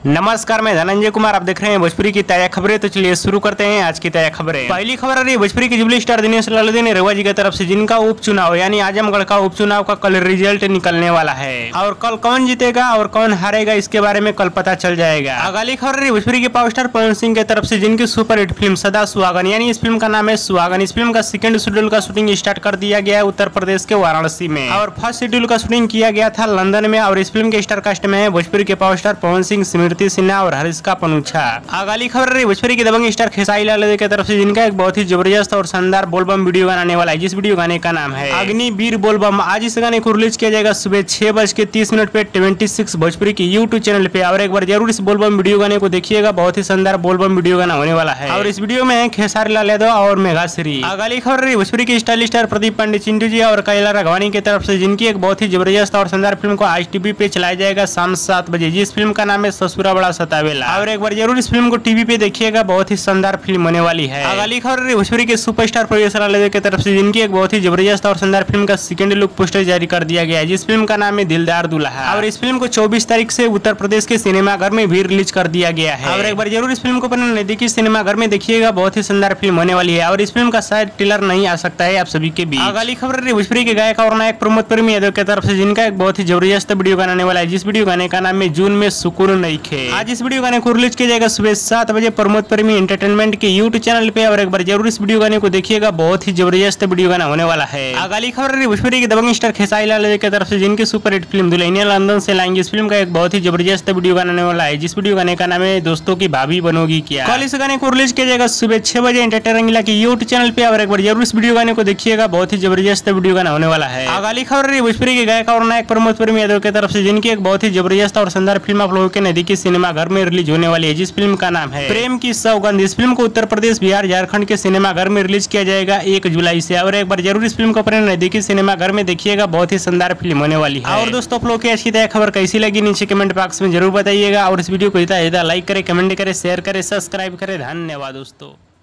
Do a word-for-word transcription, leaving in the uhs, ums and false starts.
नमस्कार, मैं धनंजय कुमार। आप देख रहे हैं भोजपुरी की ताजा खबरें। तो चलिए शुरू करते हैं आज की ताजा खबरें। पहली खबर आ रही है भोजपुरी की जुबली स्टार दिनेश लालुद्दीन रेवा जी की तरफ से, जिनका उपचुनाव यानी आजमगढ़ का उपचुनाव का कल रिजल्ट निकलने वाला है और कल कौन जीतेगा और कौन हारेगा इसके बारे में कल पता चल जाएगा। अगली खबर रही भोजपुरी के पावर स्टार पवन सिंह की तरफ से, जिनकी सुपर हिट फिल्म सदा सुहागन यानी इस फिल्म का नाम है सुहागन। इस फिल्म का सेकंड शेड्यूल का शूटिंग स्टार्ट कर दिया गया है उत्तर प्रदेश के वाराणसी में और फर्स्ट शेड्यूल का शूटिंग किया गया था लंदन में। और इस फिल्म के स्टार कास्ट में है भोजपुरी के पावर स्टार पवन सिंह, स्मृति सिन्हा और का पनुछा। अगली खबर रही भोजपुरी के दबंग स्टार खेसारी लाल की तरफ से, जिनका एक बहुत ही जबरदस्त और शानदार बोलबम वीडियो गाने आने वाला है, जिस वीडियो गाने का नाम है अग्निवीर बोलबम। आज इस गाने को रिलीज किया जाएगा सुबह छह बज के तीस मिनट पे ट्वेंटी सिक्स भोजपुरी की यूट्यूब चैनल पे। और एक बार जरूर इस बोलबम वीडियो गाने को देखिएगा, बहुत ही शानदार बोलबम वीडियो गाना होने वाला है। और इस वीडियो में खेसारी लाल यादव और मेघाश्री। अगली खबर रही भोजपुरी के स्टाइलिश स्टार प्रदीप पांडे चिंटू जी और कैला राघवानी की तरफ से, जिनकी एक बहुत ही जबरदस्त और शानदार फिल्म को आज टीवी पे चलाया जाएगा शाम सात बजे, जिस फिल्म का नाम है ससुरा बड़ा सतावेला। और एक बार जरूर इस फिल्म को टीवी पे देखिएगा, बहुत ही शानदार फिल्म होने वाली है। अगली खबर भोजपुरी के सुपरस्टार प्रोड्यूसर लाल की तरफ से, जिनकी एक बहुत ही जबरदस्त और शानदार फिल्म का सेकंड लुक पोस्टर जारी कर दिया गया है, जिस फिल्म का नाम है दिलदार दुल्हा। और इस फिल्म को चौबीस तारीख से उत्तर प्रदेश के सिनेमाघर में भी रिलीज कर दिया गया है। और एक बार जरूर इस फिल्म को अपने नजदीकी सिनेमाघर में देखिएगा, बहुत ही शानदार फिल्म होने वाली है। और इस फिल्म का शायद ट्रेलर नहीं आ सकता है आप सभी के बीच। अगली खबर भोजपुरी के गायक और नायक प्रमोद प्रेमी यादव की तरफ से, जिनका एक बहुत ही जबरदस्त वीडियो गाने वाला है, जिस वीडियो गाने का नाम है जून में सुकून नहीं खे। आज इस वीडियो गाने को रिलीज किया जाएगा सुबह सात बजे प्रमोद प्रेमी एंटरटेनमेंट के यूट्यूब चैनल पे। और एक बार जरूर इस वीडियो गाने को देखिएगा, बहुत ही जबरदस्त वीडियो गाना होने वाला है। अगली खबर भोजपुरी के दबंग स्टार खेसारी लाल की तरफ से, जिनकी super hit film Dulhaniya London se Laayenge, इस फिल्म का एक बहुत ही जबरदस्त वीडियो गाना होने वाला है, जिस वीडियो गाने का नाम है दोस्तों की भाभी बनोगी क्या। कल इस गाने को रिलीज किया जाएगा सुबह छह बजे एंटरटेनमेंट के यूट्यूब चैनल पे। और एक बार जरूर इस वीडियो गाने को देखिएगा, बहुत ही जबरदस्त वीडियो गाना होने वाला है। अगली खबर भोजपुरी के गायक और नायक प्रमोद प्रेमी यादव की तरफ से, जिनकी एक बहुत ही जबरदस्त और शानदार फिल्म आप लोगों के नजदीकी सिनेमाघर में रिलीज होने वाली है, जिस फिल्म का नाम है प्रेम की सौगंध। इस फिल्म को उत्तर प्रदेश, बिहार, झारखंड के सिनेमाघर में रिलीज किया जाएगा एक जुलाई से। और एक बार जरूर इस फिल्म को अपने नजदीकी सिनेमाघर में देखिएगा, बहुत ही शानदार फिल्म होने वाली है। और दोस्तों, आप लोग की अच्छी तरह खबर कैसी लगी नीचे कमेंट बॉक्स में जरूर बताइएगा। और इस वीडियो को लाइक करें, कमेंट करें, शेयर करें, सब्सक्राइब करें। धन्यवाद दोस्तों।